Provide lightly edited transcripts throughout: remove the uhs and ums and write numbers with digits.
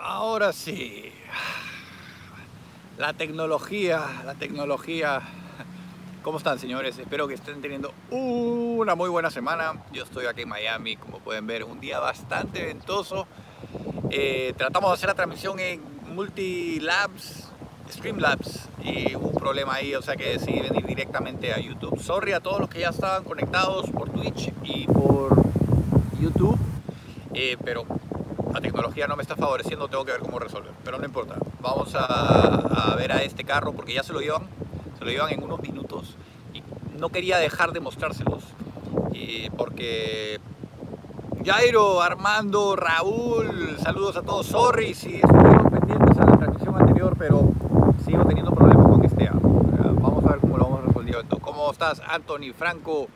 Ahora sí. La tecnología. ¿Cómo están, señores? Espero que estén teniendo una muy buena semana. Yo estoy aquí en Miami, como pueden ver, un día bastante ventoso. Tratamos de hacer la transmisión en Multilabs, Streamlabs, y hubo un problema ahí, o sea que decidí venir directamente a YouTube. Sorry a todos los que ya estaban conectados por Twitch y por YouTube, pero la tecnología no me está favoreciendo, tengo que ver cómo resolver, pero no importa. Vamos a ver a este carro porque ya se lo llevan en unos minutos y no quería dejar de mostrárselos porque Jairo, Armando, Raúl, saludos a todos. Sorry si estuvieron pendientes a la transmisión anterior, pero sigo teniendo problemas con este app. Vamos a ver cómo lo vamos resolviendo. ¿Cómo estás, Anthony, Franco,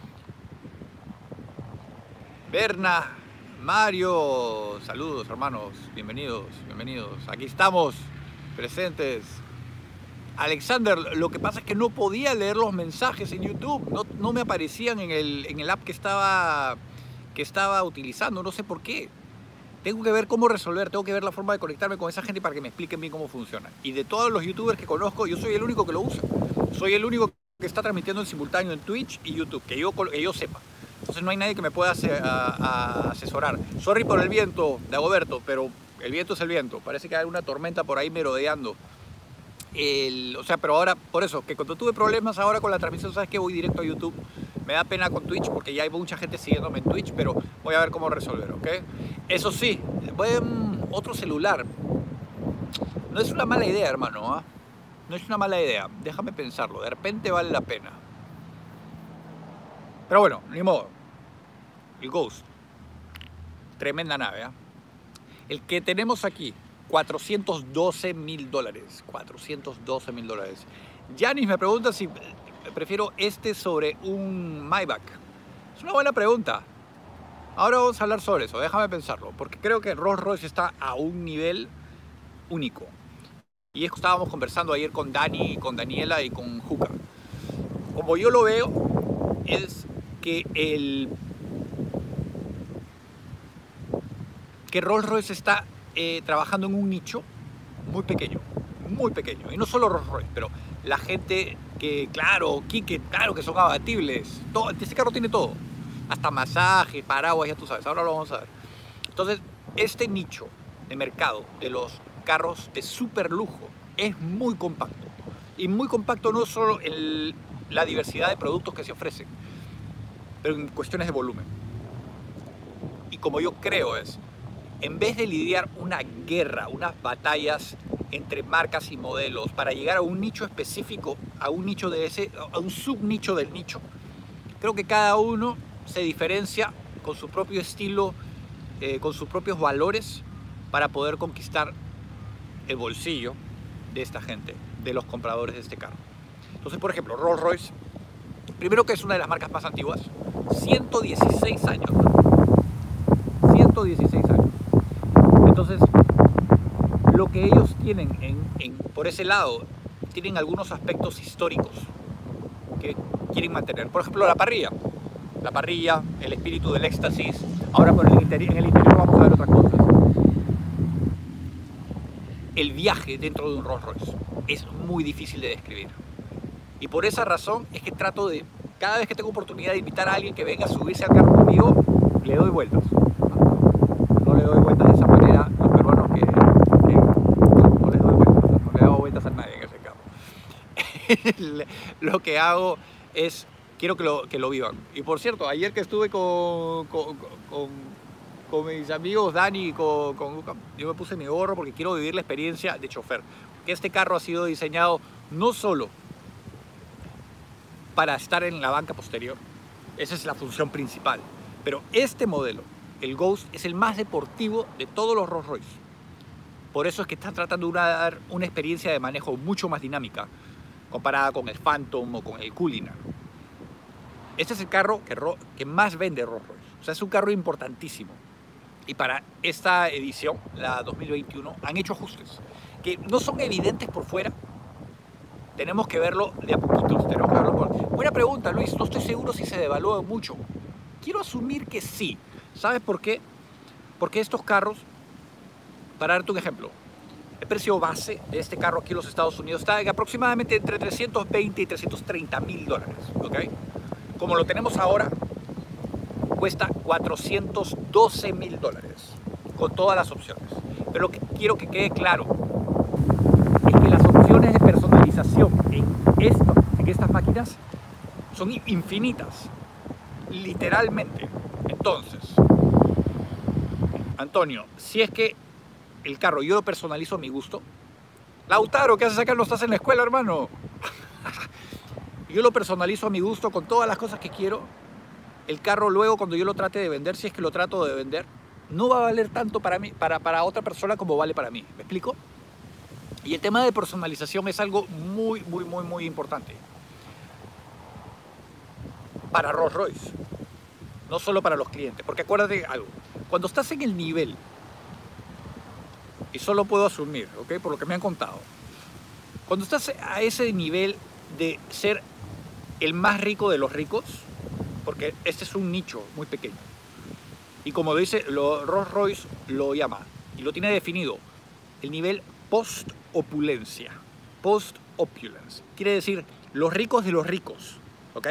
Berna, Mario? Saludos, hermanos. Bienvenidos, bienvenidos. Aquí estamos, presentes. Alexander, lo que pasa es que no podía leer los mensajes en YouTube. No me aparecían en el app que estaba utilizando. No sé por qué. Tengo que ver cómo resolver, tengo que ver la forma de conectarme con esa gente para que me expliquen bien cómo funciona. Y de todos los youtubers que conozco, yo soy el único que lo usa. Soy el único que está transmitiendo en simultáneo en Twitch y YouTube, que yo sepa. Entonces no hay nadie que me pueda asesorar. Sorry por el viento, Dagoberto, pero el viento es el viento. Parece que hay una tormenta por ahí merodeando. Pero ahora, por eso, que cuando tuve problemas ahora con la transmisión, sabes que voy directo a YouTube. Me da pena con Twitch porque ya hay mucha gente siguiéndome en Twitch, pero voy a ver cómo resolver, ¿ok? Eso sí, voy en otro celular. No es una mala idea, hermano, ¿eh? No es una mala idea. Déjame pensarlo. De repente vale la pena. Pero bueno, ni modo. El Ghost. Tremenda nave, ¿eh? El que tenemos aquí, $412.000. $412.000. Yanis me pregunta si prefiero este sobre un Maybach. Es una buena pregunta. Ahora vamos a hablar sobre eso, déjame pensarlo, porque creo que Rolls Royce está a un nivel único. Y es que estábamos conversando ayer con Dani, con Daniela y con Juca. Como yo lo veo, es que Rolls Royce está trabajando en un nicho muy pequeño, muy pequeño. Y no solo Rolls Royce, pero la gente que, claro, Kike, claro que son abatibles. Todo, este carro tiene todo. Hasta masajes, paraguas, ya tú sabes, ahora lo vamos a ver. Entonces, este nicho de mercado de los carros de super lujo es muy compacto. Y muy compacto no solo en la diversidad de productos que se ofrecen, pero en cuestiones de volumen. Y como yo creo en vez de lidiar una guerra, unas batallas entre marcas y modelos para llegar a un nicho específico, a un nicho de ese, a un subnicho del nicho, creo que cada uno se diferencia con su propio estilo, con sus propios valores para poder conquistar el bolsillo de esta gente, de los compradores de este carro. Entonces, por ejemplo, Rolls Royce, primero que es una de las marcas más antiguas, 116 años. 116 años. Entonces, lo que ellos tienen por ese lado, tienen algunos aspectos históricos que quieren mantener. Por ejemplo, la parrilla, el espíritu del éxtasis. Ahora en el interior vamos a ver otras cosas. El viaje dentro de un Rolls Royce es muy difícil de describir. Y por esa razón es que trato de, cada vez que tengo oportunidad de invitar a alguien que venga a subirse al carro conmigo, le doy vueltas. No le doy vueltas de esa manera a los peruanos que no les doy vueltas, no le hago vueltas a nadie en ese carro. Lo que hago es, quiero que lo vivan. Y por cierto, ayer que estuve con mis amigos Dani y con Luca, yo me puse mi gorro porque quiero vivir la experiencia de chofer. Que este carro ha sido diseñado no solo para estar en la banca posterior, esa es la función principal, pero este modelo, el Ghost, es el más deportivo de todos los Rolls Royce. Por eso es que está tratando de dar una experiencia de manejo mucho más dinámica comparada con el Phantom o con el Cullinan. Este es el carro que más vende Rolls Royce. O sea, es un carro importantísimo. Y para esta edición, la 2021, han hecho ajustes que no son evidentes por fuera. Tenemos que verlo de a poquitos. Buena pregunta, Luis. No estoy seguro si se devalúa mucho. Quiero asumir que sí. ¿Sabes por qué? Porque estos carros para darte un ejemplo, el precio base de este carro aquí en los Estados Unidos está en aproximadamente entre 320 y 330 mil dólares, ¿ok? Como lo tenemos ahora, cuesta 412 mil dólares, con todas las opciones. Pero lo que quiero que quede claro es que las opciones de personalización en estas máquinas son infinitas, literalmente. Entonces, Antonio, si es que el carro yo lo personalizo a mi gusto, Lautaro, ¿qué haces acá? No estás en la escuela, hermano. Yo lo personalizo a mi gusto con todas las cosas que quiero. El carro luego, cuando yo lo trate de vender, si es que lo trato de vender, no va a valer tanto para mí, para otra persona como vale para mí. ¿Me explico? Y el tema de personalización es algo muy, muy, muy, muy importante para Rolls Royce, no solo para los clientes. Porque acuérdate algo, cuando estás en el nivel, y solo puedo asumir, ¿ok? Por lo que me han contado, cuando estás a ese nivel de ser el más rico de los ricos, porque este es un nicho muy pequeño, y como dice, Rolls Royce lo llama, y lo tiene definido, el nivel post-opulencia. Post-opulence. Quiere decir, los ricos de los ricos, ¿ok?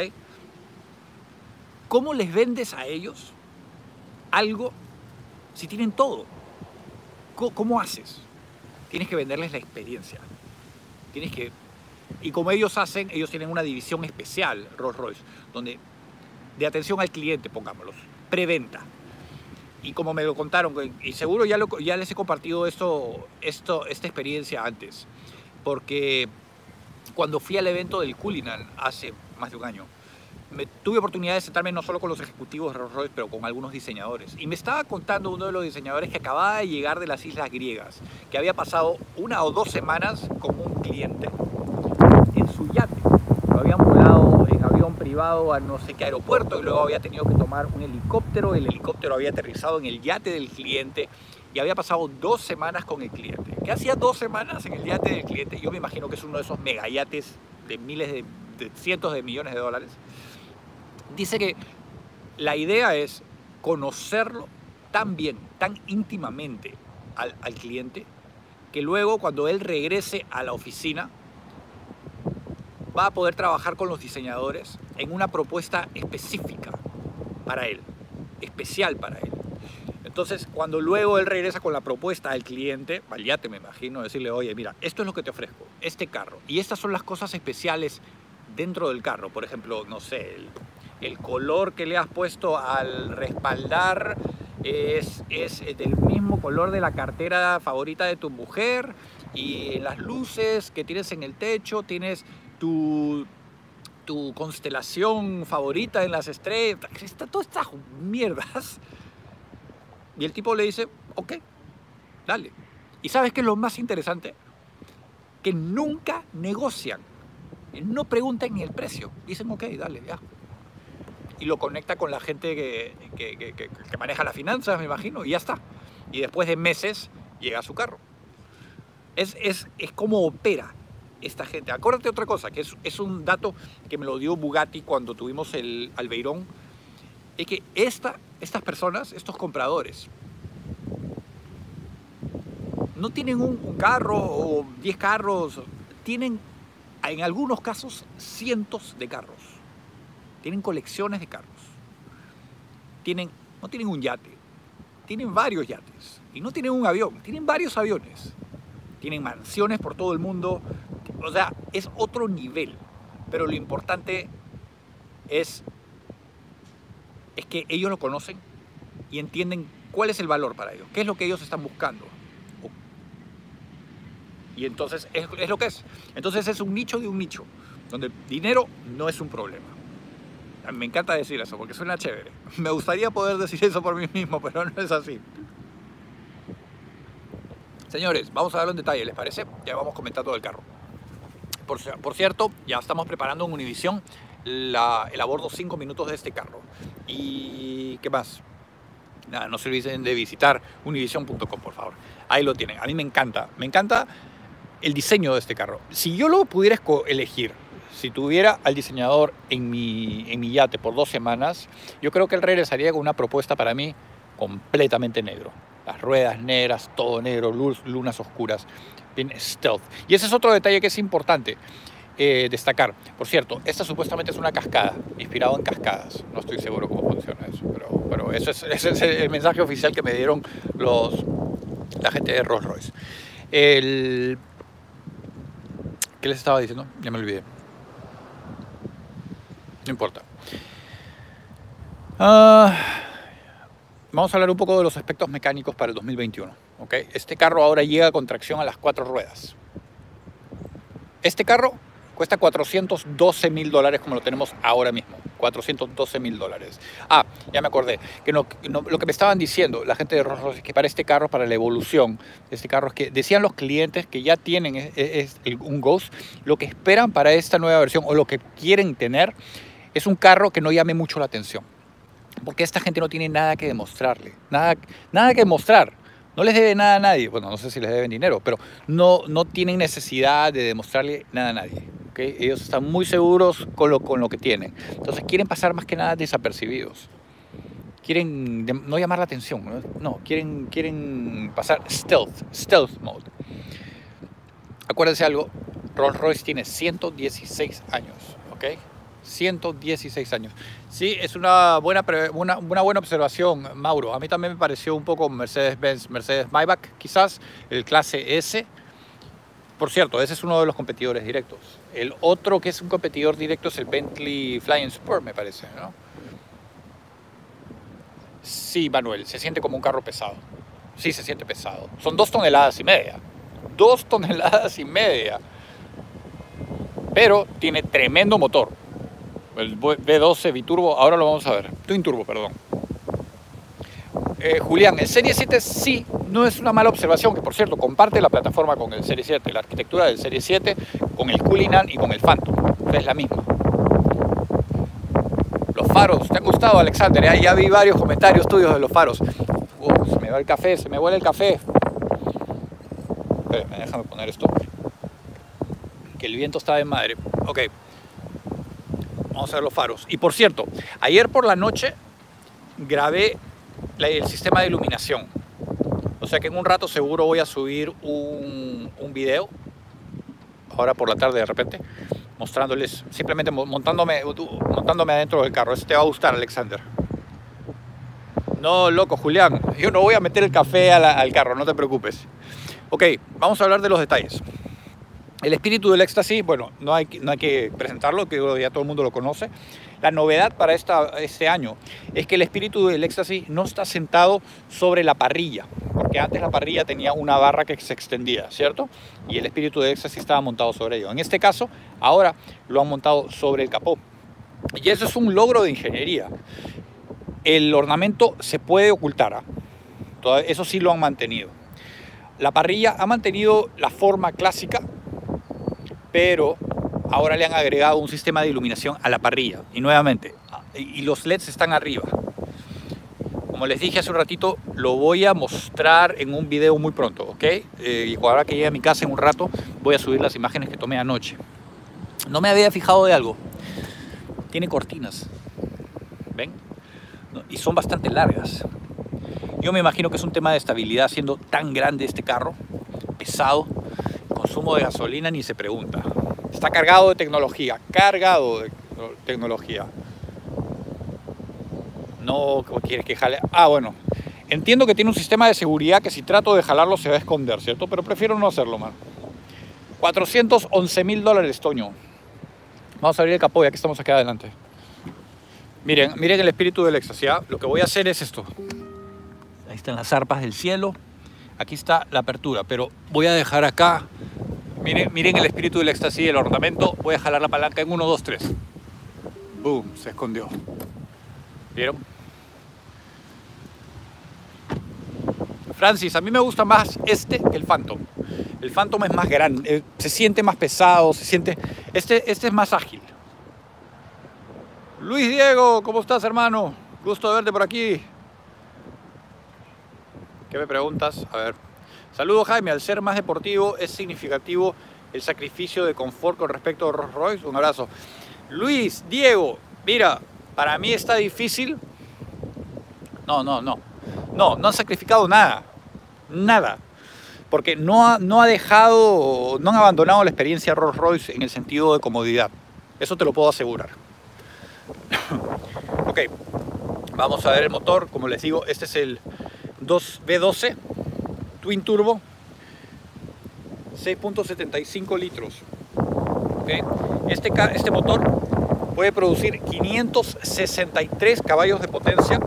¿Cómo les vendes a ellos algo si tienen todo? ¿Cómo haces? Tienes que venderles la experiencia. Tienes que... Y como ellos hacen, ellos tienen una división especial, Rolls Royce, donde de atención al cliente, pongámoslo, preventa. Y como me lo contaron, y seguro ya les he compartido esta experiencia antes, porque cuando fui al evento del Cullinan hace más de un año, tuve oportunidad de sentarme no solo con los ejecutivos de Rolls Royce, pero con algunos diseñadores. Y me estaba contando uno de los diseñadores que acababa de llegar de las islas griegas, que había pasado 1 o 2 semanas con un cliente en su yate. Lo habían volado en avión privado a no sé qué aeropuerto y luego había tenido que tomar un helicóptero. El helicóptero había aterrizado en el yate del cliente y había pasado 2 semanas con el cliente. ¿Qué hacía 2 semanas en el yate del cliente? Yo me imagino que es uno de esos megayates de miles de cientos de millones de dólares. Dice que la idea es conocerlo tan bien, tan íntimamente al cliente, que luego cuando él regrese a la oficina va a poder trabajar con los diseñadores en una propuesta específica para él, especial para él. Entonces, cuando luego él regresa con la propuesta al cliente, al yate me imagino, decirle, oye, mira, esto es lo que te ofrezco, este carro, y estas son las cosas especiales dentro del carro. Por ejemplo, no sé, el color que le has puesto al respaldar es del mismo color de la cartera favorita de tu mujer, y en las luces que tienes en el techo tienes tu constelación favorita en las estrellas, todas estas mierdas. Y el tipo le dice, ok, dale. ¿Y sabes qué es lo más interesante? Que nunca negocian, no preguntan ni el precio, dicen, ok, dale, ya. Y lo conecta con la gente que maneja las finanzas, me imagino, y ya está. Y después de meses llega a su carro. Es como opera esta gente. Acuérdate otra cosa, que es un dato que me lo dio Bugatti cuando tuvimos el Albeirón, es que estas personas, estos compradores, no tienen un carro o 10 carros, tienen en algunos casos cientos de carros. Tienen colecciones de carros. No tienen un yate, tienen varios yates. Y no tienen un avión, tienen varios aviones. Tienen mansiones por todo el mundo. O sea, es otro nivel. Pero lo importante es que ellos lo conocen y entienden cuál es el valor para ellos, qué es lo que ellos están buscando. Y entonces es lo que es. Entonces es un nicho de un nicho, donde el dinero no es un problema. Me encanta decir eso porque suena chévere. Me gustaría poder decir eso por mí mismo, pero no es así. Señores, vamos a verlo en detalle, ¿les parece? Ya vamos comentando del carro. Por cierto, ya estamos preparando en Univision el abordo 5 minutos de este carro. ¿Y qué más? Nada, no se olviden de visitar univision.com, por favor. Ahí lo tienen. A mí me encanta el diseño de este carro. Si yo lo pudiera elegir, si tuviera al diseñador en mi yate por 2 semanas, yo creo que él regresaría con una propuesta para mí completamente negro. Las ruedas negras, todo negro, lunas oscuras, bien stealth. Y ese es otro detalle que es importante destacar. Por cierto, esta supuestamente es una cascada, inspirado en cascadas. No estoy seguro cómo funciona eso, pero ese es el mensaje oficial que me dieron la gente de Rolls-Royce. ¿Qué les estaba diciendo? Ya me olvidé. No importa. Vamos a hablar un poco de los aspectos mecánicos para el 2021. ¿Okay? Este carro ahora llega con tracción a las 4 ruedas. Este carro cuesta $412.000 como lo tenemos ahora mismo. $412.000. Ah, ya me acordé. Que lo que me estaban diciendo la gente de Rolls-Royce es que para este carro, para la evolución de este carro, es que decían los clientes que ya tienen un Ghost, lo que esperan para esta nueva versión o lo que quieren tener es un carro que no llame mucho la atención. Porque esta gente no tiene nada que demostrarle. Nada que demostrar. No les debe nada a nadie. Bueno, no sé si les deben dinero, pero no tienen necesidad de demostrarle nada a nadie. ¿Okay? Ellos están muy seguros con lo que tienen. Entonces quieren pasar más que nada desapercibidos. Quieren no llamar la atención. No, quieren pasar stealth mode. Acuérdense algo, Rolls-Royce tiene 116 años. ¿Ok? 116 años. Sí, es una buena observación, Mauro. A mí también me pareció un poco Mercedes-Benz, Mercedes-Maybach, quizás, el clase S. Por cierto, ese es uno de los competidores directos. El otro que es un competidor directo es el Bentley Flying Spur, me parece, ¿no? Sí, Manuel, se siente como un carro pesado. Sí, se siente pesado. Son 2,5 toneladas. 2,5 toneladas. Pero tiene tremendo motor. El V12 biturbo, ahora lo vamos a ver. Twin turbo, perdón. Julián, el Serie 7 sí, no es una mala observación, que por cierto comparte la plataforma con el Serie 7, la arquitectura del Serie 7 con el Cullinan y con el Phantom, es la misma. Los faros, ¿te han gustado, Alexander? Ya vi varios comentarios tuyos de los faros. Se me va el café, se me vuela el café. Espérame, déjame poner esto. Que el viento está de madre. Ok. Vamos a ver los faros. Y por cierto, ayer por la noche grabé el sistema de iluminación. O sea que en un rato seguro voy a subir un video, ahora por la tarde de repente, mostrándoles, simplemente montándome adentro del carro. Eso te va a gustar, Alexander. No, loco, Julián, yo no voy a meter el café al carro, no te preocupes. Ok, vamos a hablar de los detalles. El espíritu del éxtasis, bueno, no hay que presentarlo, que ya todo el mundo lo conoce. La novedad para este año es que el espíritu del éxtasis no está sentado sobre la parrilla, porque antes la parrilla tenía una barra que se extendía, ¿cierto? Y el espíritu del éxtasis estaba montado sobre ello. En este caso, ahora lo han montado sobre el capó. Y eso es un logro de ingeniería. El ornamento se puede ocultar, ¿eh? Eso sí lo han mantenido. La parrilla ha mantenido la forma clásica, pero ahora le han agregado un sistema de iluminación a la parrilla. Y nuevamente, y los LEDs están arriba. Como les dije hace un ratito, lo voy a mostrar en un video muy pronto, ¿ok? Y ahora que llegue a mi casa en un rato, voy a subir las imágenes que tomé anoche. No me había fijado de algo. Tiene cortinas, ¿ven? Y son bastante largas. Yo me imagino que es un tema de estabilidad, siendo tan grande este carro, pesado. Consumo de gasolina ni se pregunta. Está cargado de tecnología, No, ¿cómo quieres que jale? Ah, bueno. Entiendo que tiene un sistema de seguridad que si trato de jalarlo se va a esconder, ¿cierto? Pero prefiero no hacerlo, man. $411.000, Toño. Vamos a abrir el capó ya que estamos aquí adelante. Miren el espíritu del éxtasis, ¿ya? Lo que voy a hacer es esto. Ahí están las zarpas del cielo. Aquí está la apertura, pero voy a dejar acá. Miren el espíritu del éxtasis y el ornamento. Voy a jalar la palanca en 1, 2, 3. Boom, se escondió. ¿Vieron? Francis, a mí me gusta más este que el Phantom. El Phantom es más grande, se siente más pesado, Este es más ágil. Luis Diego, ¿cómo estás, hermano? Gusto de verte por aquí. ¿Qué me preguntas? A ver. Saludos, Jaime. Al ser más deportivo, ¿es significativo el sacrificio de confort con respecto a Rolls-Royce? Un abrazo. Luis, Diego, mira, para mí está difícil. No han sacrificado nada. nada. Porque no han abandonado la experiencia Rolls-Royce en el sentido de comodidad. Eso te lo puedo asegurar. Ok, vamos a ver el motor. Como les digo, este es el V12 Twin Turbo, 6.75 litros. ¿Okay? Este motor puede producir 563 caballos de potencia,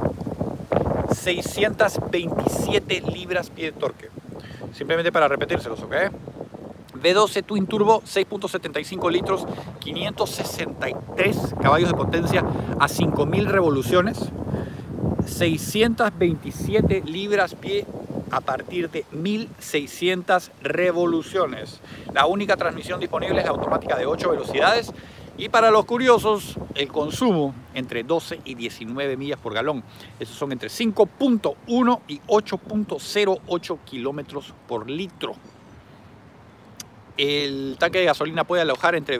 627 libras-pie de torque. Simplemente para repetírselos, ¿ok? V12 Twin Turbo, 6.75 litros, 563 caballos de potencia a 5.000 revoluciones, 627 libras-pie a partir de 1.600 revoluciones. La única transmisión disponible es la automática de 8 velocidades. Y para los curiosos, el consumo entre 12 y 19 millas por galón. Esos son entre 5.1 y 8.08 kilómetros por litro. El tanque de gasolina puede alojar entre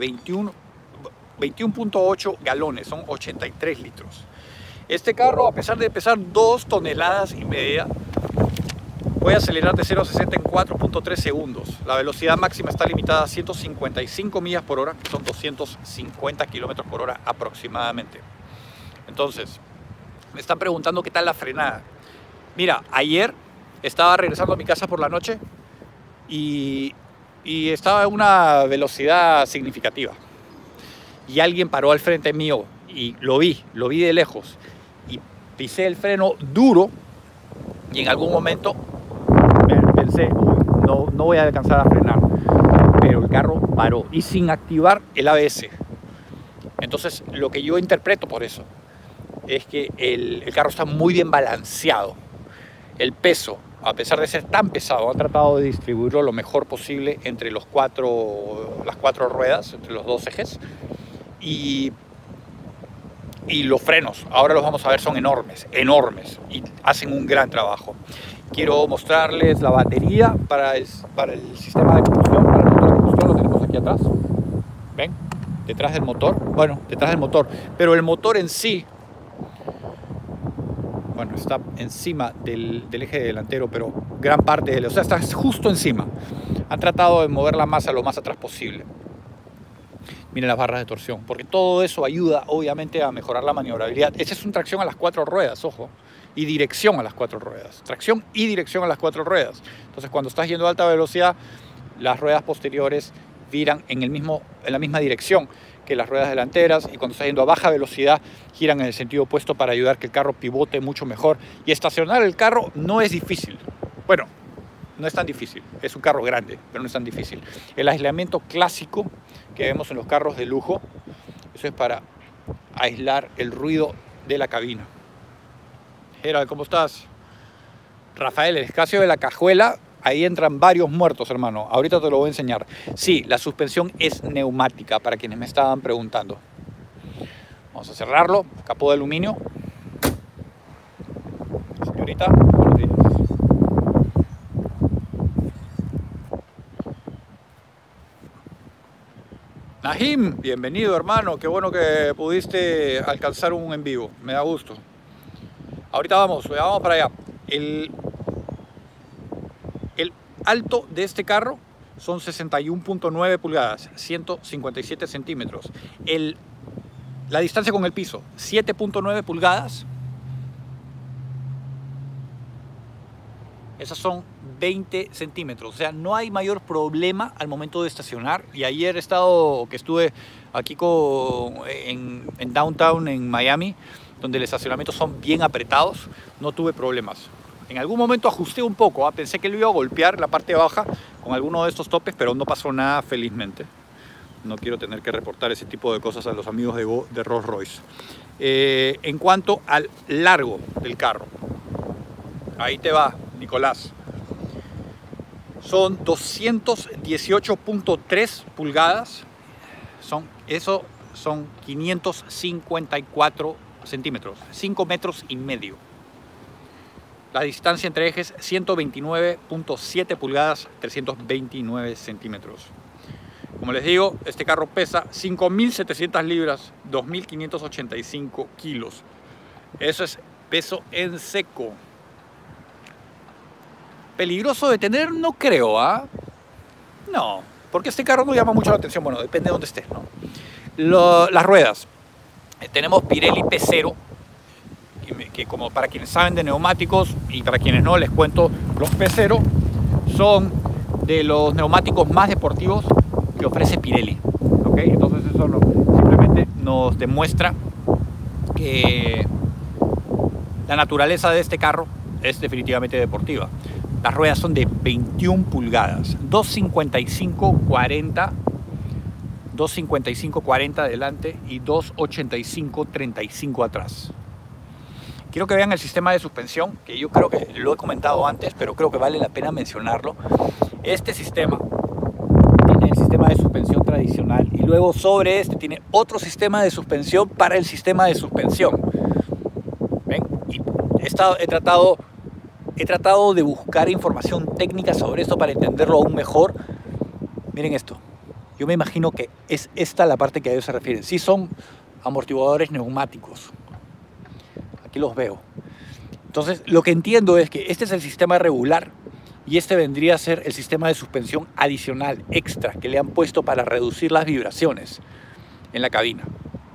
21.8 galones, son 83 litros. Este carro, a pesar de pesar 2,5 toneladas, puede acelerar de 0 a 60 en 4.3 segundos. La velocidad máxima está limitada a 155 millas por hora, que son 250 kilómetros por hora aproximadamente. Entonces, me están preguntando qué tal la frenada. Mira, ayer estaba regresando a mi casa por la noche y estaba a una velocidad significativa. Y alguien paró al frente mío y lo vi de lejos. Y pisé el freno duro y en algún momento pensé, no voy a alcanzar a frenar, pero el carro paró y sin activar el ABS. Entonces lo que yo interpreto por eso es que el carro está muy bien balanceado. El peso, a pesar de ser tan pesado, han tratado de distribuirlo lo mejor posible entre las cuatro ruedas, entre los dos ejes, y los frenos, ahora los vamos a ver, son enormes y hacen un gran trabajo. Quiero mostrarles la batería para el sistema de combustión. Para el motor de combustión lo tenemos aquí atrás. ¿Ven? Detrás del motor. Bueno, detrás del motor. Pero el motor en sí, bueno, está encima del eje delantero, pero gran parte o sea, está justo encima. Han tratado de mover la masa lo más atrás posible. Miren las barras de torsión, porque todo eso ayuda obviamente a mejorar la maniobrabilidad. Esa es una tracción a las 4 ruedas, ojo, y dirección a las 4 ruedas. Tracción y dirección a las 4 ruedas. Entonces cuando estás yendo a alta velocidad, las ruedas posteriores giran en la misma dirección que las ruedas delanteras, y cuando estás yendo a baja velocidad giran en el sentido opuesto para ayudar que el carro pivote mucho mejor. Y estacionar el carro no es difícil. Bueno, no es tan difícil, es un carro grande, pero no es tan difícil. El aislamiento clásico que vemos en los carros de lujo, eso es para aislar el ruido de la cabina. Gerald, ¿cómo estás? Rafael, el espacio de la cajuela, ahí entran varios muertos, hermano. Ahorita te lo voy a enseñar. Sí, la suspensión es neumática, para quienes me estaban preguntando. Vamos a cerrarlo, capó de aluminio. Señorita, buenos días. Nahim, bienvenido, hermano. Qué bueno que pudiste alcanzar un en vivo. Me da gusto. Ahorita vamos para allá. El alto de este carro son 61.9 pulgadas, 157 centímetros. La distancia con el piso, 7.9 pulgadas. Esas son 20 centímetros, o sea, no hay mayor problema al momento de estacionar. Y ayer estuve aquí en Downtown, en Miami, donde los estacionamientos son bien apretados, no tuve problemas. En algún momento ajusté un poco, pensé que lo iba a golpear la parte baja con alguno de estos topes, pero no pasó nada, felizmente. No quiero tener que reportar ese tipo de cosas a los amigos de Rolls-Royce. En cuanto al largo del carro, ahí te va, Nicolás. Son 218.3 pulgadas. Eso son 554 centímetros, 5 metros y medio. La distancia entre ejes, 129.7 pulgadas, 329 centímetros. Como les digo, este carro pesa 5.700 libras, 2.585 kilos. Eso es peso en seco. Peligroso de tener, no creo, ¿ah? No, porque este carro no llama mucho la atención. Bueno, depende de dónde estés, ¿no? Las ruedas. Tenemos Pirelli P0, que como para quienes saben de neumáticos y para quienes no, les cuento, los P0 son de los neumáticos más deportivos que ofrece Pirelli. ¿Ok? Entonces eso simplemente nos demuestra que la naturaleza de este carro es definitivamente deportiva. Las ruedas son de 21 pulgadas, 255-40, 255-40 adelante y 285-35 atrás. Quiero que vean el sistema de suspensión, que yo creo que lo he comentado antes, pero creo que vale la pena mencionarlo. Este sistema tiene el sistema de suspensión tradicional y luego sobre este tiene otro sistema de suspensión para el sistema de suspensión. ¿Ven? Y he tratado de buscar información técnica sobre esto para entenderlo aún mejor. Miren esto. Yo me imagino que es esta la parte que a ellos se refieren. Sí, son amortiguadores neumáticos. Aquí los veo. Entonces, lo que entiendo es que este es el sistema regular y este vendría a ser el sistema de suspensión adicional, extra, que le han puesto para reducir las vibraciones en la cabina.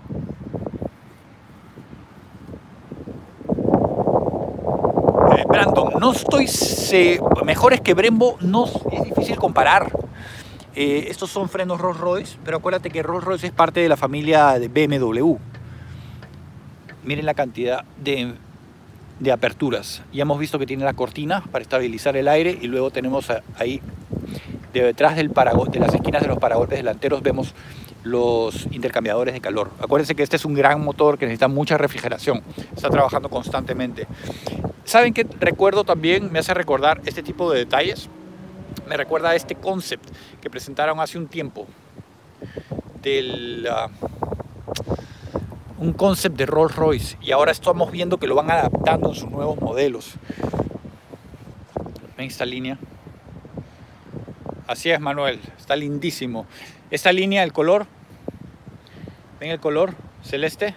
Brandon, no estoy... mejores que Brembo, no es difícil comparar. Estos son frenos Rolls Royce, pero acuérdate que Rolls Royce es parte de la familia de BMW. Miren la cantidad de aperturas. Ya hemos visto que tiene la cortina para estabilizar el aire y luego tenemos ahí detrás de las esquinas de los paragolpes delanteros vemos los intercambiadores de calor. Acuérdense que este es un gran motor que necesita mucha refrigeración. Está trabajando constantemente. ¿Saben qué recuerdo también? Me hace recordar este tipo de detalles. Me recuerda a este concept que presentaron hace un tiempo. Un concept de Rolls Royce. Y ahora estamos viendo que lo van adaptando en sus nuevos modelos. ¿Ven esta línea? Así es, Manuel. Está lindísimo. Esta línea, el color. ¿Ven el color celeste?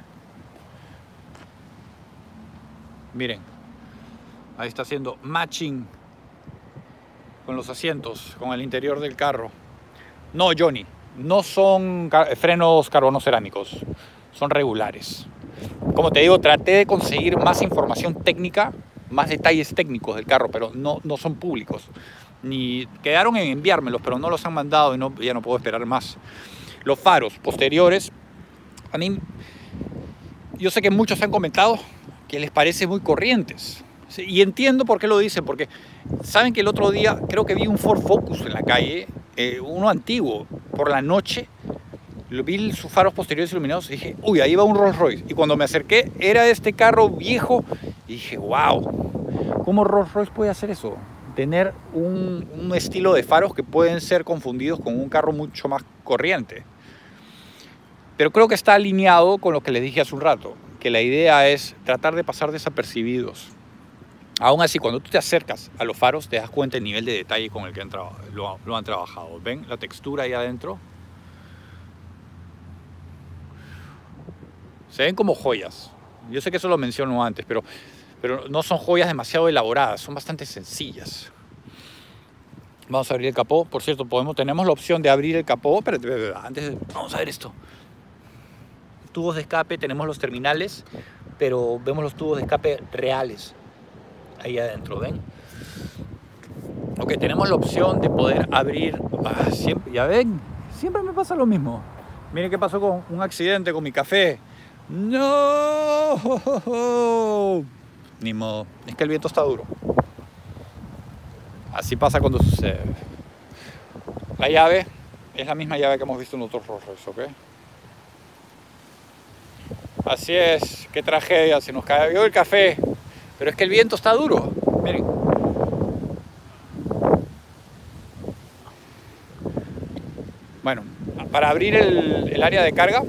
Miren. Ahí está haciendo matching con los asientos, con el interior del carro. No, Johnny, no son frenos carbono cerámicos, son regulares. Como te digo, traté de conseguir más información técnica, más detalles técnicos del carro, pero no son públicos. Ni quedaron en enviármelos, pero no los han mandado y ya no puedo esperar más. Los faros posteriores, a mí, yo sé que muchos han comentado que les parece muy corrientes. Sí, y entiendo por qué lo dicen, porque saben que el otro día creo que vi un Ford Focus en la calle, uno antiguo, por la noche, vi sus faros posteriores iluminados y dije, uy, ahí va un Rolls Royce. Y cuando me acerqué, era este carro viejo y dije, wow, ¿cómo Rolls Royce puede hacer eso? Tener un estilo de faros que pueden ser confundidos con un carro mucho más corriente. Pero creo que está alineado con lo que les dije hace un rato, que la idea es tratar de pasar desapercibidos. Aún así, cuando tú te acercas a los faros, te das cuenta del nivel de detalle con el que lo han trabajado. ¿Ven la textura ahí adentro? Se ven como joyas. Yo sé que eso lo menciono antes, pero no son joyas demasiado elaboradas, son bastante sencillas. Vamos a abrir el capó. Por cierto, tenemos la opción de abrir el capó, pero antes vamos a ver esto. Tubos de escape, tenemos los terminales, pero vemos los tubos de escape reales. Ahí adentro, ¿ven? Ok, tenemos la opción de poder abrir... siempre, ya ven, siempre me pasa lo mismo. Miren qué pasó con un accidente con mi café. ¡No! Ni modo, es que el viento está duro. Así pasa cuando sucede. La llave es la misma llave que hemos visto en otros Rolls Royce, ¿ok? Así es, qué tragedia, se nos cayó el café. Pero es que el viento está duro, miren. Bueno, para abrir el área de carga.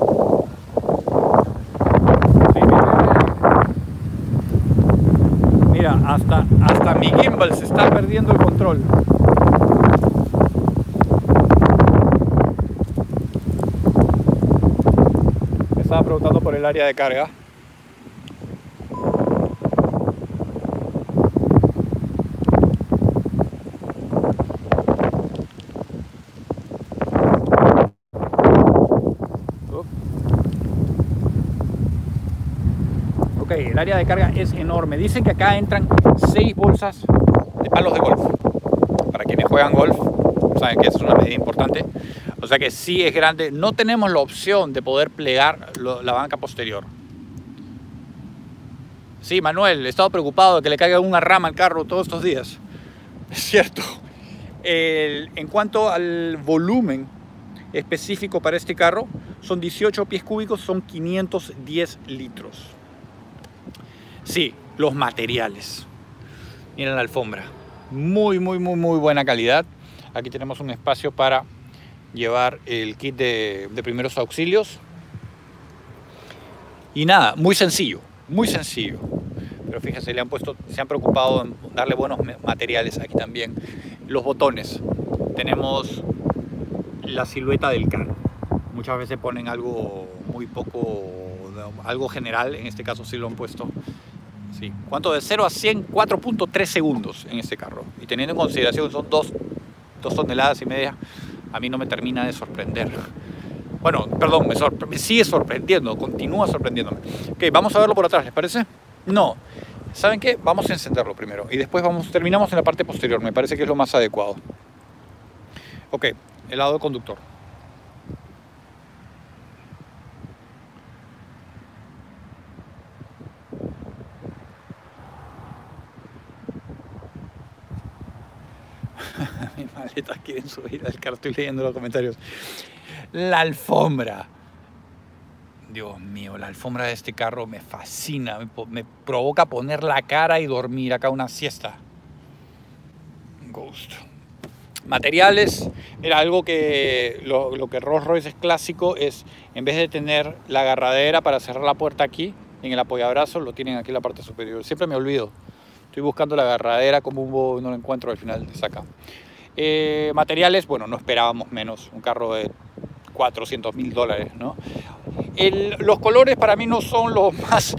Mira, hasta mi gimbal se está perdiendo el control. Me estaba preguntando por el área de carga. el área de carga es enorme. Dicen que acá entran 6 bolsas de palos de golf. Para quienes juegan golf, saben que es una medida importante. O sea que sí es grande. No tenemos la opción de poder plegar la banca posterior. Sí, Manuel, he estado preocupado de que le caiga una rama al carro todos estos días. Es cierto. En cuanto al volumen específico para este carro, son 18 pies cúbicos, son 510 litros. Sí, los materiales. Miren la alfombra. Muy buena calidad. Aquí tenemos un espacio para llevar el kit de primeros auxilios. Y nada, muy sencillo. Pero fíjense, se han preocupado en darle buenos materiales aquí también. Los botones. Tenemos la silueta del carro. Muchas veces ponen algo muy poco, algo general. En este caso sí lo han puesto. Sí. ¿Cuánto? De 0 a 100, 4.3 segundos en este carro. Y teniendo en consideración que son 2 toneladas y media, a mí no me termina de sorprender. Bueno, perdón, me sigue sorprendiendo, continúa sorprendiéndome. Ok, vamos a verlo por atrás, ¿les parece? No. ¿Saben qué? Vamos a encenderlo primero y después terminamos en la parte posterior. Me parece que es lo más adecuado. Ok, el lado del conductor. Mis maletas quieren subir al carro, estoy leyendo los comentarios. La alfombra. Dios mío, la alfombra de este carro me fascina, me provoca poner la cara y dormir acá una siesta. Ghost. Materiales, era algo que lo que Rolls Royce es clásico es, en vez de tener la agarradera para cerrar la puerta aquí, en el apoyabrazo, lo tienen aquí en la parte superior. Siempre me olvido. Estoy buscando la agarradera como un bobo, no lo encuentro, al final de acá. Materiales, bueno, no esperábamos menos, un carro de $400.000, ¿no? Los colores para mí no son los más,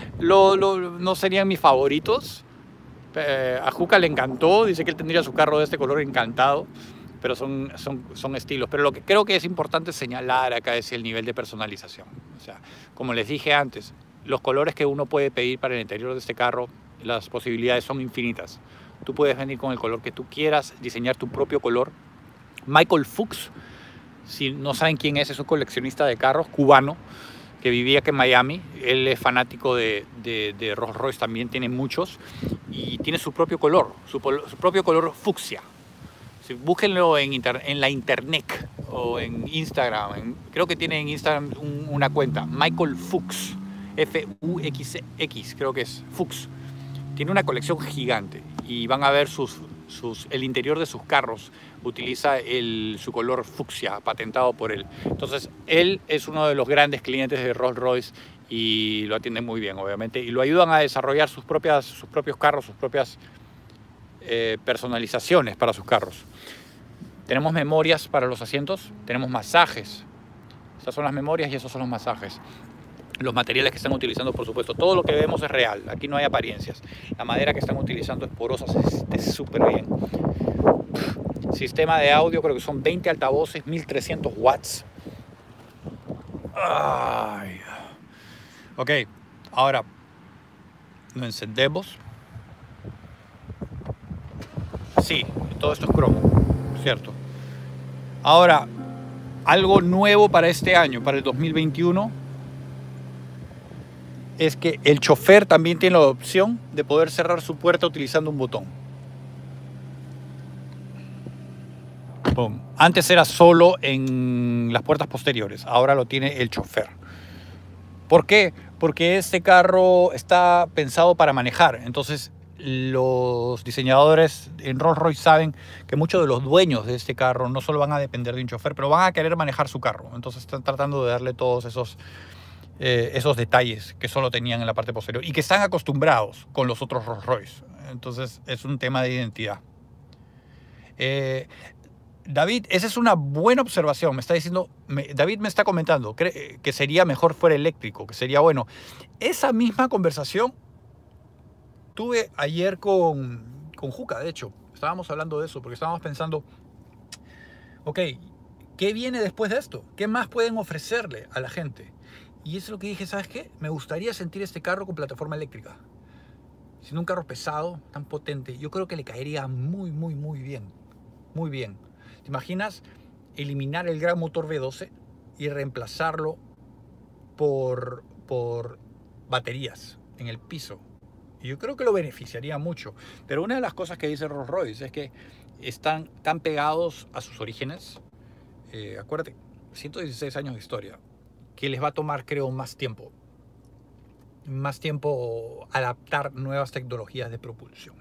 no serían mis favoritos. A Juca le encantó, dice que él tendría su carro de este color encantado, pero son estilos. Pero lo que creo que es importante señalar acá es el nivel de personalización. O sea, como les dije antes, los colores que uno puede pedir para el interior de este carro, las posibilidades son infinitas. Tú puedes venir con el color que tú quieras, diseñar tu propio color. Michael Fuchs, si no saben quién es un coleccionista de carros cubano que vivía aquí en Miami. Él es fanático de Rolls Royce, también tiene muchos y tiene su propio color, su propio color fucsia. Si, búsquenlo en la internet o en Instagram. Creo que tiene en Instagram una cuenta, Michael Fuchs, F-U-X-X, creo que es Fuchs. Tiene una colección gigante y van a ver el interior de sus carros. Utiliza su color fucsia, patentado por él. Entonces, él es uno de los grandes clientes de Rolls Royce y lo atienden muy bien, obviamente. Y lo ayudan a desarrollar sus propios carros, sus propias personalizaciones para sus carros. Tenemos memorias para los asientos, tenemos masajes. Estas son las memorias y esos son los masajes. Los materiales que están utilizando, por supuesto, todo lo que vemos es real, aquí no hay apariencias. La madera que están utilizando es porosa, se súper bien. Sistema de audio, creo que son 20 altavoces, 1300 watts. Ay. Ok, ahora lo encendemos. Sí, todo esto es cromo, cierto. Ahora, algo nuevo para este año, para el 2021, es que el chofer también tiene la opción de poder cerrar su puerta utilizando un botón. Boom. Antes era solo en las puertas posteriores, ahora lo tiene el chofer. ¿Por qué? Porque este carro está pensado para manejar. Entonces los diseñadores en Rolls Royce saben que muchos de los dueños de este carro no solo van a depender de un chofer, pero van a querer manejar su carro. Entonces están tratando de darle todos esos detalles que solo tenían en la parte posterior y que están acostumbrados con los otros Rolls Royce. Entonces es un tema de identidad. David, esa es una buena observación. Me está diciendo, David me está comentando que sería mejor fuera eléctrico, que sería bueno. Esa misma conversación tuve ayer con Juca, de hecho. Estábamos hablando de eso porque estábamos pensando, ok, ¿qué viene después de esto? ¿Qué más pueden ofrecerle a la gente? Y eso es lo que dije, ¿sabes qué? Me gustaría sentir este carro con plataforma eléctrica. Siendo un carro pesado, tan potente, yo creo que le caería muy, muy, muy bien. Muy bien. ¿Te imaginas eliminar el gran motor V12 y reemplazarlo por baterías en el piso? Y yo creo que lo beneficiaría mucho. Pero una de las cosas que dice Rolls-Royce es que están tan pegados a sus orígenes. Acuérdate, 116 años de historia, que les va a tomar, creo, más tiempo adaptar nuevas tecnologías de propulsión.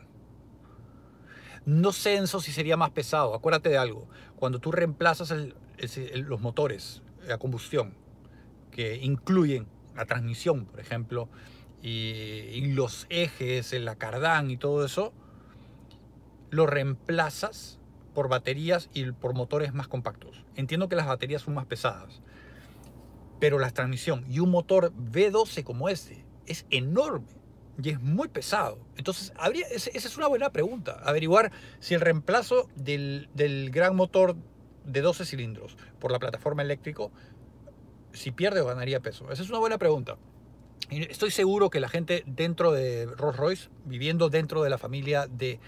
No sé, Enzo, si sería más pesado. Acuérdate de algo. Cuando tú reemplazas los motores a combustión, que incluyen la transmisión, por ejemplo, y los ejes, la cardán y todo eso, lo reemplazas por baterías y por motores más compactos. Entiendo que las baterías son más pesadas, pero la transmisión y un motor V12 como este es enorme y es muy pesado. Entonces, esa es una buena pregunta. Averiguar si el reemplazo del gran motor de 12 cilindros por la plataforma eléctrico, si pierde o ganaría peso. Esa es una buena pregunta. Y estoy seguro que la gente dentro de Rolls-Royce, viviendo dentro de la familia de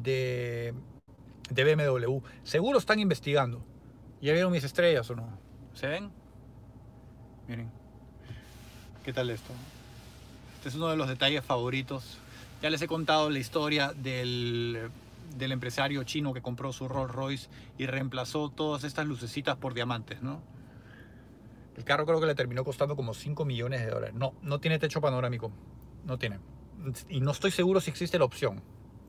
BMW, seguro están investigando. ¿Ya vieron mis estrellas o no? ¿Se ven? Miren. ¿Qué tal esto? Este es uno de los detalles favoritos. Ya les he contado la historia del empresario chino que compró su Rolls Royce y reemplazó todas estas lucecitas por diamantes, ¿no? El carro creo que le terminó costando como 5 millones de dólares. No, no tiene techo panorámico. No tiene. Y no estoy seguro si existe la opción.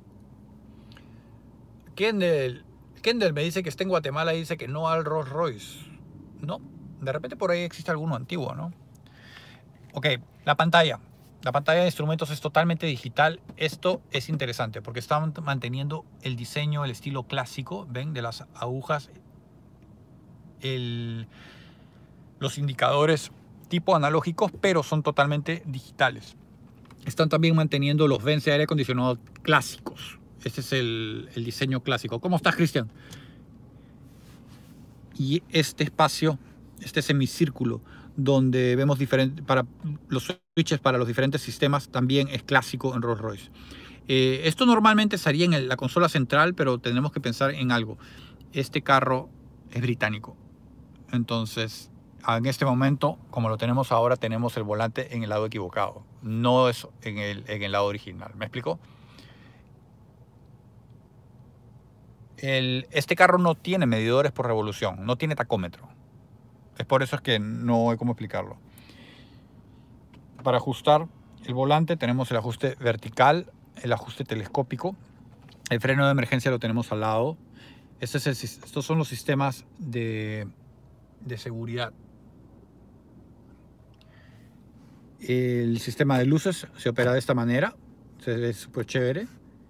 Kendall me dice que está en Guatemala y dice que no al Rolls Royce. No, de repente por ahí existe alguno antiguo, ¿no? Ok, la pantalla. La pantalla de instrumentos es totalmente digital. Esto es interesante porque están manteniendo el diseño, el estilo clásico, ¿ven? De las agujas, los indicadores tipo analógicos, pero son totalmente digitales. Están también manteniendo los vents de aire acondicionado clásicos. Este es el diseño clásico. ¿Cómo estás, Cristian? Y este espacio, este semicírculo, donde vemos para los switches para los diferentes sistemas, también es clásico en Rolls-Royce. Esto normalmente estaría en la consola central, pero tenemos que pensar en algo. Este carro es británico. Entonces, en este momento, como lo tenemos ahora, tenemos el volante en el lado equivocado. No es en el lado original. ¿Me explico? Este carro no tiene medidores por revolución, no tiene tacómetro. Es por eso es que no hay cómo explicarlo. Para ajustar el volante tenemos el ajuste vertical, el ajuste telescópico. El freno de emergencia lo tenemos al lado. Estos son los sistemas de seguridad. El sistema de luces se opera de esta manera. Se ve súper chévere.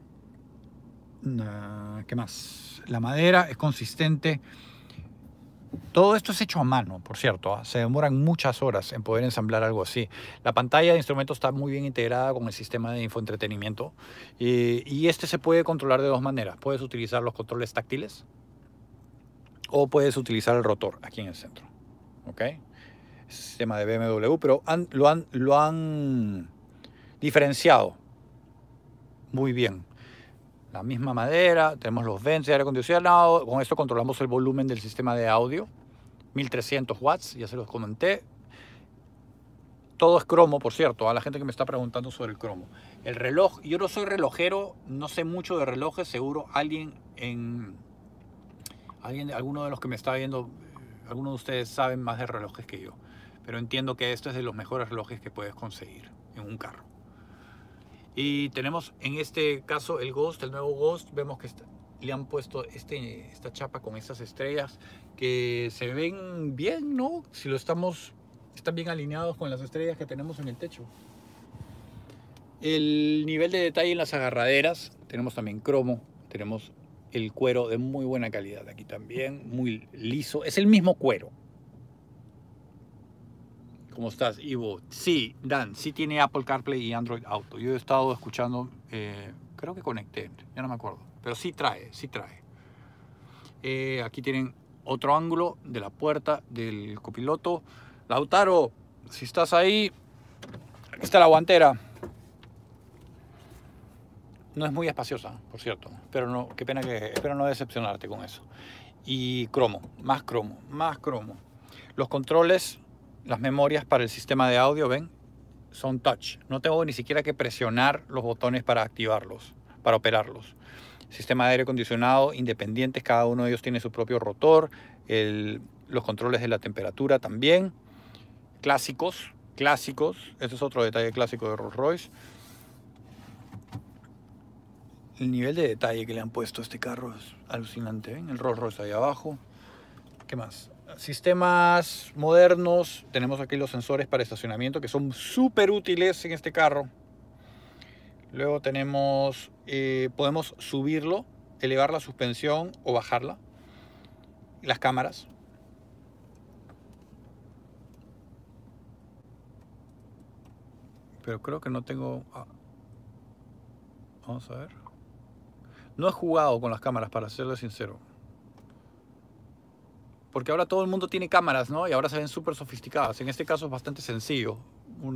¿Qué más? La madera es consistente. Todo esto es hecho a mano, por cierto. Se demoran muchas horas en poder ensamblar algo así. La pantalla de instrumentos está muy bien integrada con el sistema de infoentretenimiento. Y este se puede controlar de dos maneras. Puedes utilizar los controles táctiles o puedes utilizar el rotor aquí en el centro. ¿Ok? Sistema de BMW, pero lo han diferenciado muy bien. La misma madera, tenemos los vents de aire acondicionado. Con esto controlamos el volumen del sistema de audio. 1300 watts, ya se los comenté. Todo es cromo, por cierto, a la gente que me está preguntando sobre el cromo. El reloj, yo no soy relojero, no sé mucho de relojes, seguro alguno de los que me está viendo, algunos de ustedes saben más de relojes que yo. Pero entiendo que esto es de los mejores relojes que puedes conseguir en un carro. Y tenemos en este caso el Ghost, el nuevo Ghost. Vemos que le han puesto esta chapa con estas estrellas que se ven bien, ¿no? Si están bien alineados con las estrellas que tenemos en el techo. El nivel de detalle en las agarraderas, tenemos también cromo, tenemos el cuero de muy buena calidad aquí también, muy liso. Es el mismo cuero. ¿Cómo estás, Ivo? Sí, Dan, sí tiene Apple CarPlay y Android Auto. Yo he estado escuchando, creo que conecté, ya no me acuerdo. Pero sí trae, sí trae. Aquí tienen otro ángulo de la puerta del copiloto. Lautaro, Si estás ahí, aquí está la guantera. No es muy espaciosa, por cierto, pero no, qué pena que, espero no decepcionarte con eso. Y cromo, más cromo, más cromo. Los controles, las memorias para el sistema de audio, ven, son touch. No tengo ni siquiera que presionar los botones para activarlos, para operarlos. Sistema de aire acondicionado independientes, cada uno de ellos tiene su propio rotor. Los controles de la temperatura también. Clásicos, clásicos. Este es otro detalle clásico de Rolls Royce. El nivel de detalle que le han puesto a este carro es alucinante. ¿Ven? El Rolls Royce ahí abajo. ¿Qué más? Sistemas modernos. Tenemos aquí los sensores para estacionamiento que son súper útiles en este carro. Luego tenemos, podemos subirlo, elevar la suspensión o bajarla. Las cámaras. Pero creo que no tengo... Vamos a ver. No he jugado con las cámaras, para serles sincero. Porque ahora todo el mundo tiene cámaras, ¿no? Y ahora se ven súper sofisticadas. En este caso es bastante sencillo. Un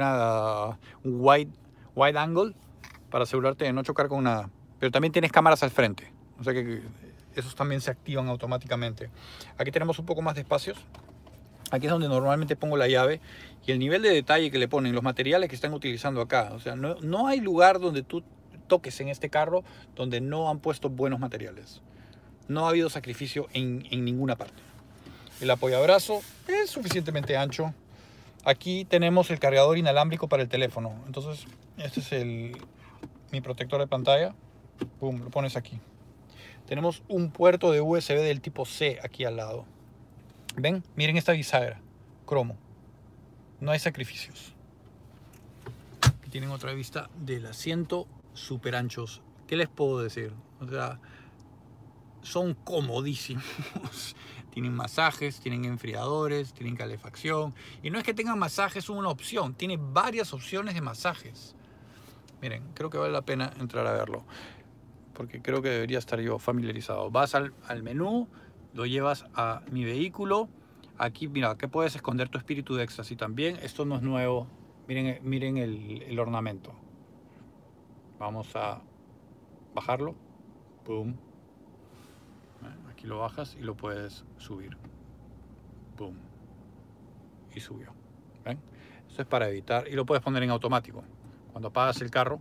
wide angle para asegurarte de no chocar con nada. Pero también tienes cámaras al frente. O sea que esos también se activan automáticamente. Aquí tenemos un poco más de espacios. Aquí es donde normalmente pongo la llave. Y el nivel de detalle que le ponen, los materiales que están utilizando acá. O sea, no hay lugar donde tú toques en este carro donde no han puesto buenos materiales. No ha habido sacrificio en ninguna parte. El apoyabrazo es suficientemente ancho. Aquí tenemos el cargador inalámbrico para el teléfono. Entonces, este es mi protector de pantalla. Pum, lo pones aquí. Tenemos un puerto de USB del tipo C aquí al lado. ¿Ven? Miren esta bisagra. Cromo. No hay sacrificios. Aquí tienen otra vista del asiento. Súper anchos. ¿Qué les puedo decir? O sea, son comodísimos. Tienen masajes, tienen enfriadores, tienen calefacción. Y no es que tengan masajes una opción, tiene varias opciones de masajes. Miren, creo que vale la pena entrar a verlo, porque creo que debería estar yo familiarizado. Vas al menú, lo llevas a mi vehículo. Aquí, mira, aquí puedes esconder tu espíritu de éxtasis también. Esto no es nuevo. Miren el ornamento. Vamos a bajarlo. Boom. Aquí lo bajas y lo puedes subir. Boom. Y subió. ¿Ven? Esto es para evitar. Y lo puedes poner en automático. Cuando apagas el carro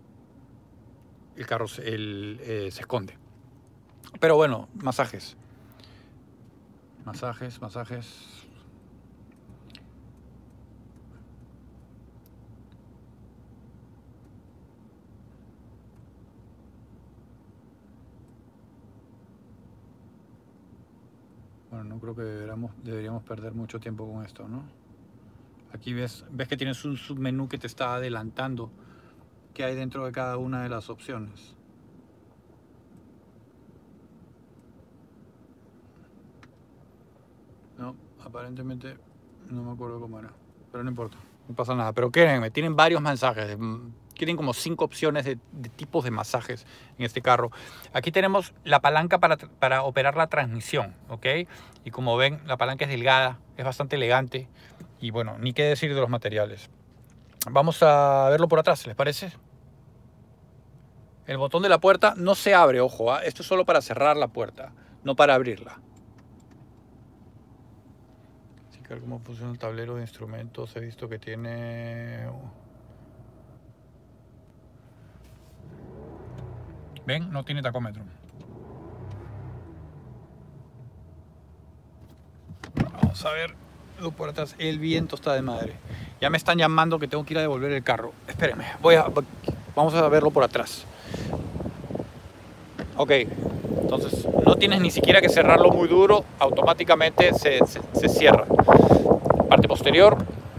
se esconde. Pero bueno, masajes. Masajes. Bueno, no creo que deberíamos perder mucho tiempo con esto, ¿no? Aquí ves que tienes un submenú que te está adelantando qué hay dentro de cada una de las opciones. No, aparentemente no me acuerdo cómo era, pero no importa, no pasa nada. Pero créanme, tienen varios mensajes. Tienen como 5 opciones de tipos de masajes en este carro. Aquí tenemos la palanca para operar la transmisión, ¿ok? Y como ven, la palanca es delgada, es bastante elegante. Y bueno, ni qué decir de los materiales. Vamos a verlo por atrás, ¿les parece? El botón de la puerta no se abre, ojo, ¿eh? Esto es solo para cerrar la puerta, no para abrirla. Así que cómo funciona el tablero de instrumentos. He visto que tiene... ¿Ven? No tiene tacómetro. Vamos a ver por atrás. El viento está de madre. Ya me están llamando que tengo que ir a devolver el carro. Espérenme. Vamos a verlo por atrás. Ok. Entonces, no tienes ni siquiera que cerrarlo muy duro. Automáticamente se cierra. Parte posterior.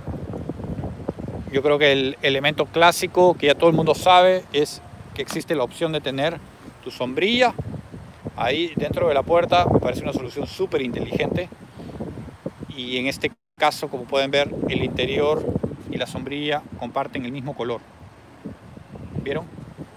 Yo creo que el elemento clásico que ya todo el mundo sabe es que existe la opción de tener tu sombrilla ahí dentro de la puerta. Me parece una solución súper inteligente. Y en este caso, como pueden ver, el interior y la sombrilla comparten el mismo color. ¿Vieron?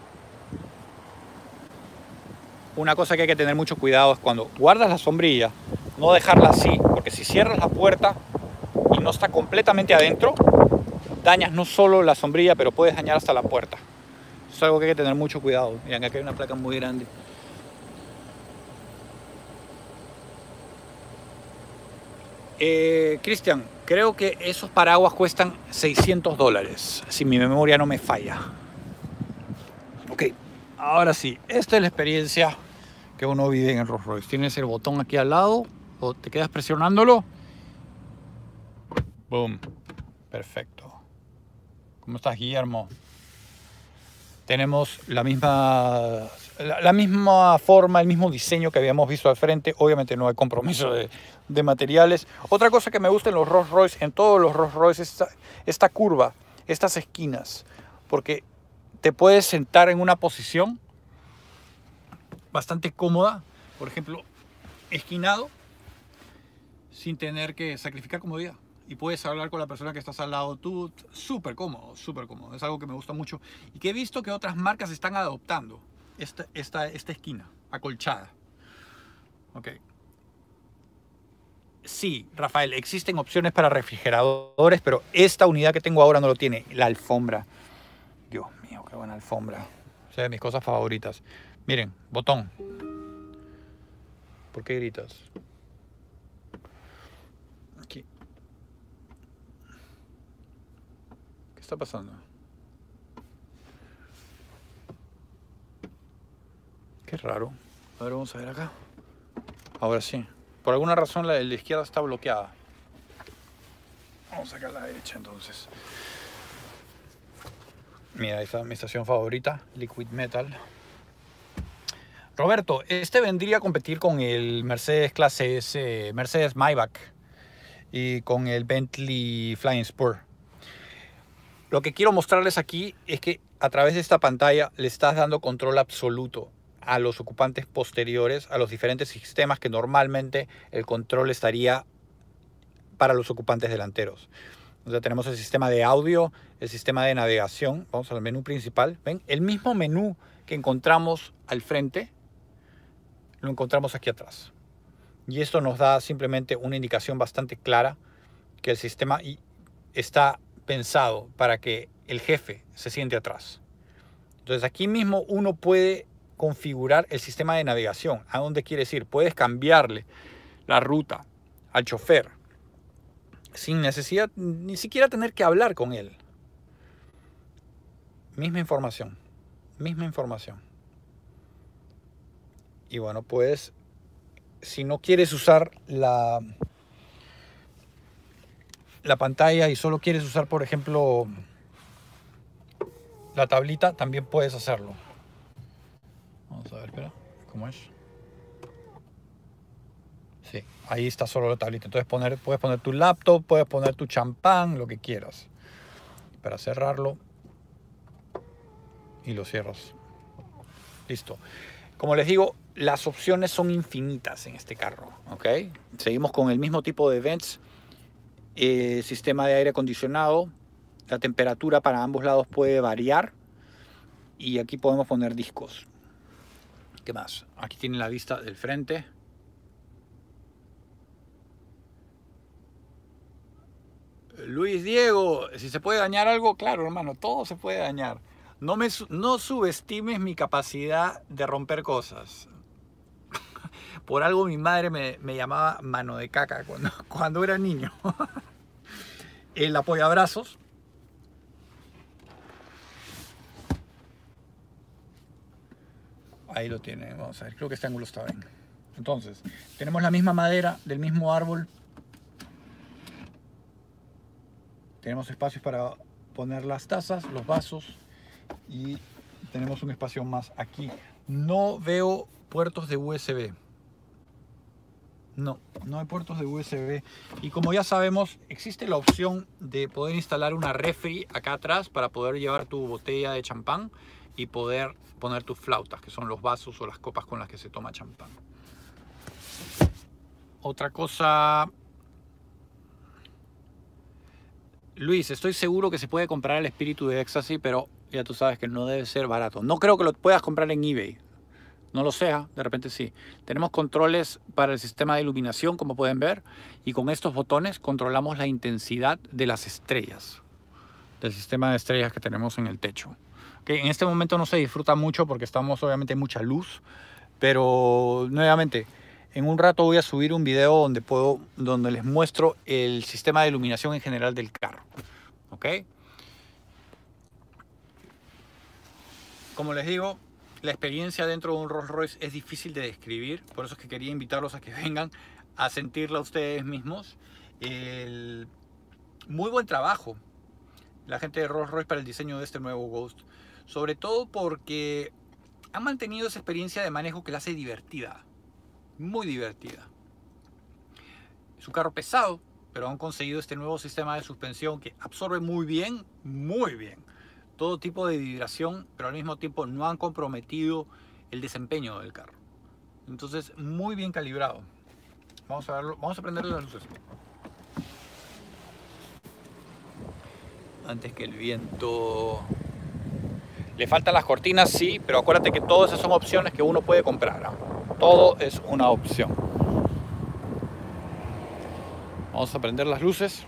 Una cosa que hay que tener mucho cuidado es cuando guardas la sombrilla, no dejarla así, porque si cierras la puerta y no está completamente adentro, dañas no solo la sombrilla, pero puedes dañar hasta la puerta. Es algo que hay que tener mucho cuidado. Miren, acá hay una placa muy grande. Cristian, creo que esos paraguas cuestan $600, si mi memoria no me falla. Ok, ahora sí, esta es la experiencia que uno vive en el Rolls Royce. Tienes el botón aquí al lado, o te quedas presionándolo. Boom, perfecto. ¿Cómo estás, Guillermo? Tenemos la misma forma, el mismo diseño que habíamos visto al frente. Obviamente no hay compromiso de materiales. Otra cosa que me gusta en los Rolls Royce, en todos los Rolls Royce, es esta curva, estas esquinas. Porque te puedes sentar en una posición bastante cómoda. Por ejemplo, esquinado, sin tener que sacrificar comodidad. Y puedes hablar con la persona que estás al lado tú, súper cómodo, súper cómodo. Es algo que me gusta mucho y que he visto que otras marcas están adoptando esta esquina acolchada. Ok. Sí, Rafael, existen opciones para refrigeradores, pero esta unidad que tengo ahora no lo tiene. La alfombra. Dios mío, qué buena alfombra. O sea, de mis cosas favoritas. Miren, botón. ¿Por qué gritas? Aquí. ¿Qué está pasando? Qué raro. A ver, vamos a ver acá. Ahora sí. Por alguna razón la de la izquierda está bloqueada. Vamos a sacar la derecha entonces. Mira, ahí está mi estación favorita, Liquid Metal. Roberto, este vendría a competir con el Mercedes Clase S, Mercedes Maybach y con el Bentley Flying Spur. Lo que quiero mostrarles aquí es que a través de esta pantalla le estás dando control absoluto a los ocupantes posteriores, a los diferentes sistemas que normalmente el control estaría para los ocupantes delanteros. O sea, tenemos el sistema de audio, el sistema de navegación. Vamos al menú principal. ¿Ven? El mismo menú que encontramos al frente, lo encontramos aquí atrás. Y esto nos da simplemente una indicación bastante clara que el sistema está pensado para que el jefe se siente atrás. Entonces aquí mismo uno puede configurar el sistema de navegación. ¿A dónde quieres ir? Puedes cambiarle la ruta al chofer sin necesidad ni siquiera tener que hablar con él. Misma información. Misma información. Y bueno, pues si no quieres usar la pantalla y solo quieres usar, por ejemplo, la tablita, también puedes hacerlo. Vamos a ver, espera, ¿cómo es? Sí, ahí está solo la tablita. Entonces puedes poner tu laptop, puedes poner tu champán, lo que quieras. Para cerrarlo y lo cierras. Listo. Como les digo, las opciones son infinitas en este carro, ¿ok? Seguimos con el mismo tipo de vents, sistema de aire acondicionado, la temperatura para ambos lados puede variar y aquí podemos poner discos. ¿Qué más? Aquí tienen la vista del frente. Luis Diego, si se puede dañar algo, claro, hermano, todo se puede dañar. No subestimes mi capacidad de romper cosas. Por algo mi madre me llamaba mano de caca cuando era niño. El apoyabrazos. Ahí lo tiene, vamos a ver, creo que este ángulo está bien. Entonces, tenemos la misma madera del mismo árbol. Tenemos espacios para poner las tazas, los vasos y tenemos un espacio más aquí. No veo puertos de USB. No hay puertos de USB. Y como ya sabemos, existe la opción de poder instalar una refri acá atrás para poder llevar tu botella de champán y poder poner tus flautas, que son los vasos o las copas con las que se toma champán. Otra cosa... Luis, estoy seguro que se puede comprar el espíritu de éxtasis, pero ya tú sabes que no debe ser barato. No creo que lo puedas comprar en eBay. No lo sea, de repente sí. Tenemos controles para el sistema de iluminación, como pueden ver, y con estos botones controlamos la intensidad de las estrellas. del sistema de estrellas que tenemos en el techo. ¿Okay? En este momento no se disfruta mucho porque estamos, obviamente, hay mucha luz, pero nuevamente, en un rato voy a subir un video donde les muestro el sistema de iluminación en general del carro. ¿Ok? Como les digo, la experiencia dentro de un Rolls Royce es difícil de describir, por eso es que quería invitarlos a que vengan a sentirla ustedes mismos. Muy buen trabajo la gente de Rolls Royce para el diseño de este nuevo Ghost, sobre todo porque han mantenido esa experiencia de manejo que la hace divertida, muy divertida. Es un carro pesado, pero han conseguido este nuevo sistema de suspensión que absorbe muy bien todo tipo de vibración, pero al mismo tiempo no han comprometido el desempeño del carro. Entonces, muy bien calibrado. Vamos a verlo, vamos a prenderle las luces antes que el viento. Le faltan las cortinas, sí, pero acuérdate que todas esas son opciones que uno puede comprar, ¿no? Todo es una opción. Vamos a prender las luces.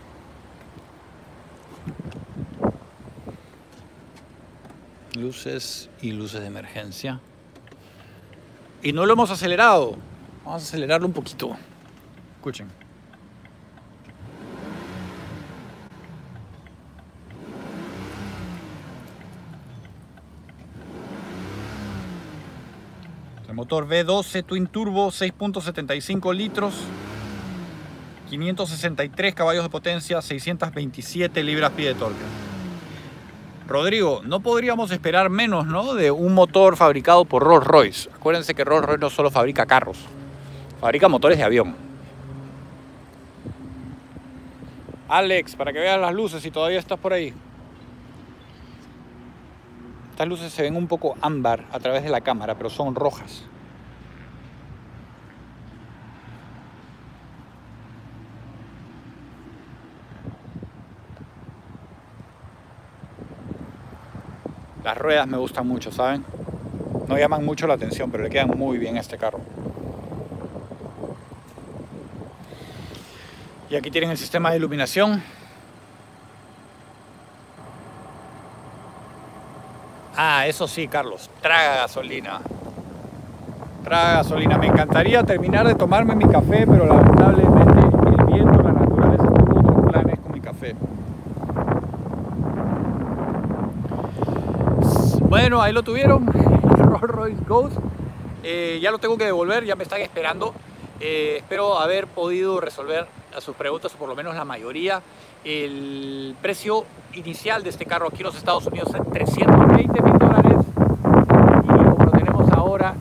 Luces y luces de emergencia. Y no lo hemos acelerado. Vamos a acelerarlo un poquito. Escuchen. El motor V12 Twin Turbo, 6.75 litros, 563 caballos de potencia, 627 libras-pie de torque. Rodrigo, no podríamos esperar menos, ¿no?, de un motor fabricado por Rolls Royce. Acuérdense que Rolls Royce no solo fabrica carros, fabrica motores de avión. Alex, para que veas las luces si todavía estás por ahí. Estas luces se ven un poco ámbar a través de la cámara, pero son rojas. Las ruedas me gustan mucho, ¿saben? No llaman mucho la atención, pero le quedan muy bien a este carro. Y aquí tienen el sistema de iluminación. Ah, eso sí, Carlos, traga gasolina. Traga gasolina. Me encantaría terminar de tomarme mi café, pero lamentablemente el viento, la naturaleza, tengo otros planes con mi café. Bueno, ahí lo tuvieron, Rolls Royce Ghost. Ya lo tengo que devolver, ya me están esperando. Espero haber podido resolver a sus preguntas, o por lo menos la mayoría. El precio inicial de este carro aquí en los Estados Unidos es $320.000 y como lo tenemos ahora,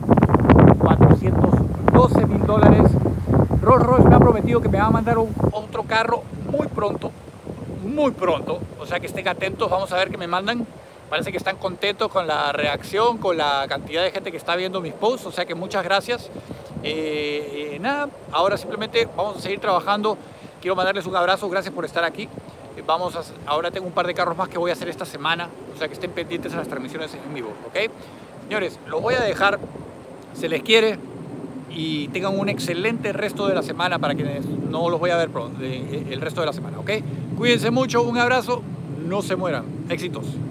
$412.000. Rolls Royce me ha prometido que me va a mandar otro carro muy pronto, o sea que estén atentos, vamos a ver qué me mandan. Parece que están contentos con la reacción, con la cantidad de gente que está viendo mis posts, o sea que muchas gracias. Nada, ahora simplemente vamos a seguir trabajando. Quiero mandarles un abrazo, gracias por estar aquí. Ahora tengo un par de carros más que voy a hacer esta semana, o sea que estén pendientes a las transmisiones en vivo, ¿ok? Señores, los voy a dejar, se les quiere y tengan un excelente resto de la semana para quienes no los voy a ver el resto de la semana, ¿ok? Cuídense mucho, un abrazo, no se mueran, éxitos.